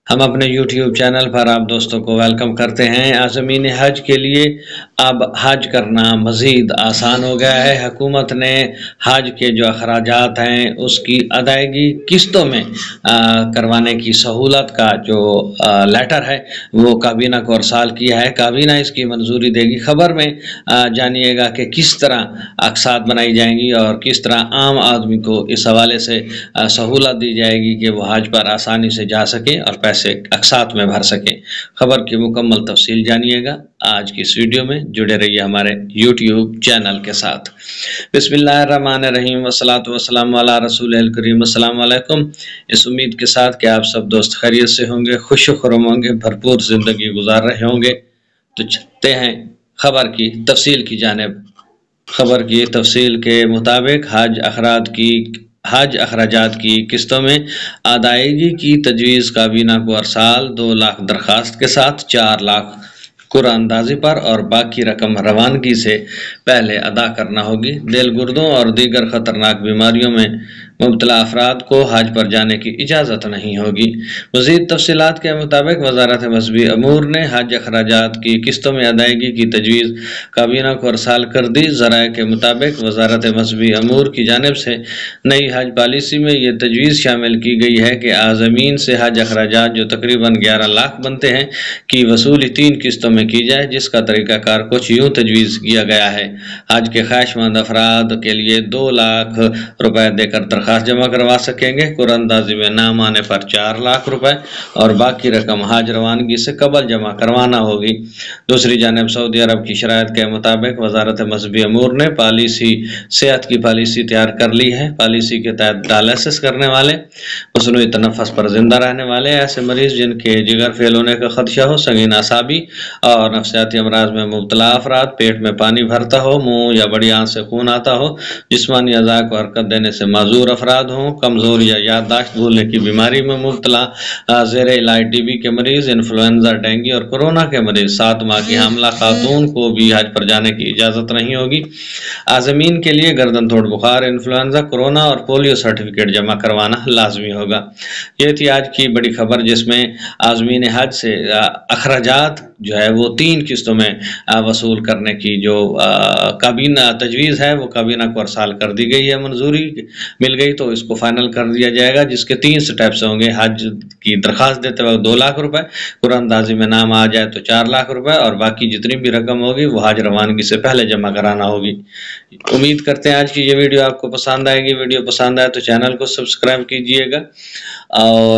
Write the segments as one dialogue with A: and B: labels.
A: ہم اپنے YouTube channel پر آپ دوستوں کو ویلکم کرتے ہیں۔ عازمین حج کے لیے اب حج کرنا مزید آسان ہو گیا ہے۔ حکومت نے حج کے جو اخراجات ہیں اس کی ادائیگی قسطوں میں کروانے کی سہولت کا جو لیٹر ہے وہ کابینہ کو ارسال کیا ہے۔ کابینہ اس کی منظوری دے گی۔ خبر میں جانیے گا کہ کس طرح اقساط بنائی جائیں گی اور کس طرح عام آدمی کو اس حوالے سے سہولت دی جائے گی کہ وہ حج پر آسانی سے جا سکے اور پیسے اقساط میں بھر سکیں۔ خبر کی مکمل تفصیل جانیے گا آج کی اس ویڈیو میں، جڑے رہیے ہمارے YouTube چینل کے ساتھ۔ بسم اللہ الرحمن الرحیم والصلاة والسلام علی رسول الکریم۔ السلام علیکم۔ اس امید کے ساتھ کہ آپ سب دوست خیریت سے ہوں گے، خوش و خرم ہوں گے، بھرپور زندگی گزار رہے ہوں گے، تو چلتے ہیں خبر کی تفصیل کی جانب۔ خبر کی تفصیل کے مطابق حج اخراجات کی قسطوں میں ادائیگی کی تجویز کابینہ کو ارسال۔ 2 لاکھ درخواست کے ساتھ 4 لاکھ قرعہ اندازی پر اور باقی رقم روانگی سے پہلے ادا کرنا ہوگی۔ دل گردوں اور دیگر خطرناک بیماریوں میں مبتلا افراد کو حج پر جانے کی اجازت نہیں ہوگی۔ مزید تفصیلات کے مطابق وزارت مذہبی امور نے حج اخراجات کی قسطوں میں ادائیگی کی تجویز کابینہ کو ارسال کر دی۔ ذرائع کے مطابق وزارت مذہبی امور کی جانب سے نئی حج پالیسی میں یہ تجویز شامل کی گئی ہے کہ عازمین سے حج اخراجات جو تقریباً 11 لاکھ بنتے ہیں کی وصولی 3 قسطوں میں کی جائے، جس کا طریقہ کار کچھ یوں تجویز کیا گیا ہے۔ حج کے خواہشمند افراد کے لیے 2 لاکھ روپے دے کر درخواست جمع کروا سکیں گے۔ قرعہ اندازی میں نام آنے پر 4 لاکھ روپے اور باقی رقم حج روانگی سے قبل جمع کروانا ہوگی۔ دوسری جانب سعودی عرب کی شرائط کے مطابق وزارت مذہبی امور نے صحت کی پالیسی تیار کر لی ہے۔ پالیسی کے تحت ڈائلسس کرنے والے، مصنوعی تنفس پر زندہ رہنے والے، ایسے مریض جن کے جگر فیل ہونے کا خدشہ ہو، سنگین اعصابی اور نفسیاتی امراض میں مبتلا افراد، پیٹ میں پانی بھرتا ہو، منہ یا بڑی آنت سے خون آتا ہو، جسمانی اعضاء کو حرکت دینے سے معذور افراد ہوں، کمزور یا یادداشت بھولنے کی بیماری میں مبتلا، زیر علاج ٹی بی کے مریض، انفلوئنزا، ڈینگی اور کورونا کے مریض، 7 ماہ کی حاملہ خاتون کو بھی حج پر جانے کی اجازت نہیں ہوگی۔ عازمین کے لیے گردن توڑ بخار، انفلوئنزا، کورونا اور پولیو سرٹیفکیٹ جمع کروانا لازمی ہوگا۔ یہ تھی آج کی بڑی خبر، جس میں عازمین حج سے اخراجات جو ہے وہ 3 قسطوں میں وصول کرنے کی جو کابینہ تجویز ہے وہ کابینہ کو ارسال کر دی گئی ہے۔ منظوری مل گئی تو اس کو فائنل کر دیا جائے گا، جس کے 3 سٹیپس ہوں گے۔ حج کی درخواست دیتے وقت 2 لاکھ روپے، قرعہ اندازی میں نام آ جائے تو 4 لاکھ روپے اور باقی جتنی بھی رقم ہوگی وہ حج روانگی سے پہلے جمع کرانا ہوگی۔ امید کرتے ہیں آج کی یہ ویڈیو آپ کو پسند آئے گی۔ ویڈیو پسند آئے تو چینل کو سبسکرائب کیجئے گا اور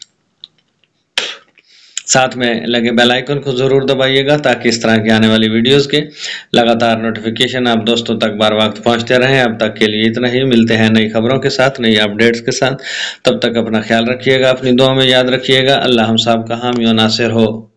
A: ساتھ میں لگے بیل آئیکن کو ضرور دبائیے گا تاکہ اس طرح کی آنے والی ویڈیوز کے لگاتار نوٹیفیکیشن آپ دوستوں تک بار وقت پہنچتے رہیں۔ اب تک کے لیے اتنا ہی، ملتے ہیں نئی خبروں کے ساتھ، نئی اپڈیٹس کے ساتھ۔ تب تک اپنا خیال رکھیے گا، اپنی دعا میں یاد رکھیے گا۔ اللہ ہم سب کا حامی و ناصر ہو۔